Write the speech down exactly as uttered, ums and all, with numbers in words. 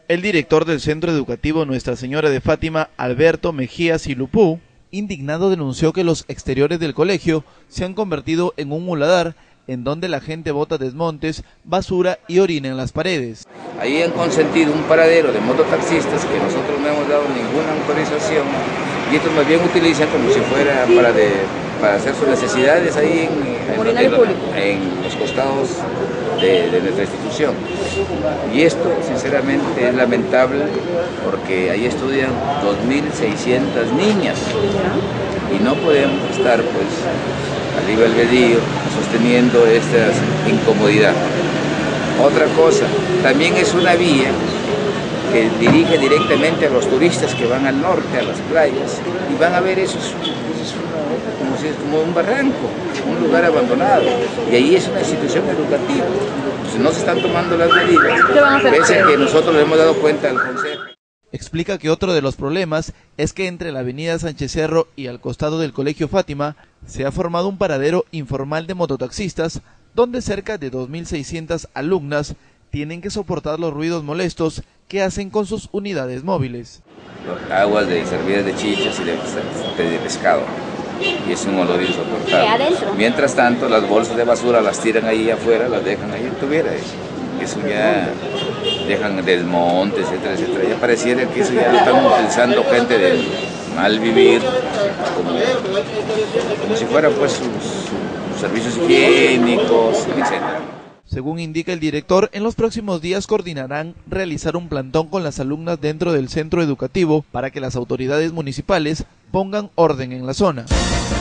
El director del Centro Educativo Nuestra Señora de Fátima, Alberto Mejía Silupú, indignado denunció que los exteriores del colegio se han convertido en un muladar en donde la gente bota desmontes, basura y orina en las paredes. Ahí han consentido un paradero de mototaxistas que nosotros no hemos dado ninguna autorización y estos más bien utilizan como si fuera para, de, para hacer sus necesidades ahí en, en, en, los, en los costados de, de nuestra institución. Y esto sinceramente es lamentable porque ahí estudian dos mil seiscientas niñas y no podemos estar pues a libre albedrío sosteniendo esta incomodidad. Otra cosa, también es una vía que dirige directamente a los turistas que van al norte, a las playas, y van a ver eso, es, es una, como, si es como un barranco, un lugar abandonado, y ahí es una institución educativa. Entonces no se están tomando las medidas, pese a que nosotros le hemos dado cuenta al Consejo. Explica que otro de los problemas es que entre la avenida Sánchez Cerro y al costado del Colegio Fátima se ha formado un paradero informal de mototaxistas donde cerca de dos mil seiscientas alumnas tienen que soportar los ruidos molestos que hacen con sus unidades móviles. Aguas de servidas de chichas y de, de pescado, y es un olor insoportable. Mientras tanto, las bolsas de basura las tiran ahí afuera, las dejan ahí en tuviera. Eso ya dejan desmontes, etcétera, etcétera. Ya pareciera que eso ya lo están utilizando gente de mal vivir, como, como si fueran pues sus, sus servicios higiénicos, etcétera. Según indica el director, en los próximos días coordinarán realizar un plantón con las alumnas dentro del centro educativo para que las autoridades municipales pongan orden en la zona.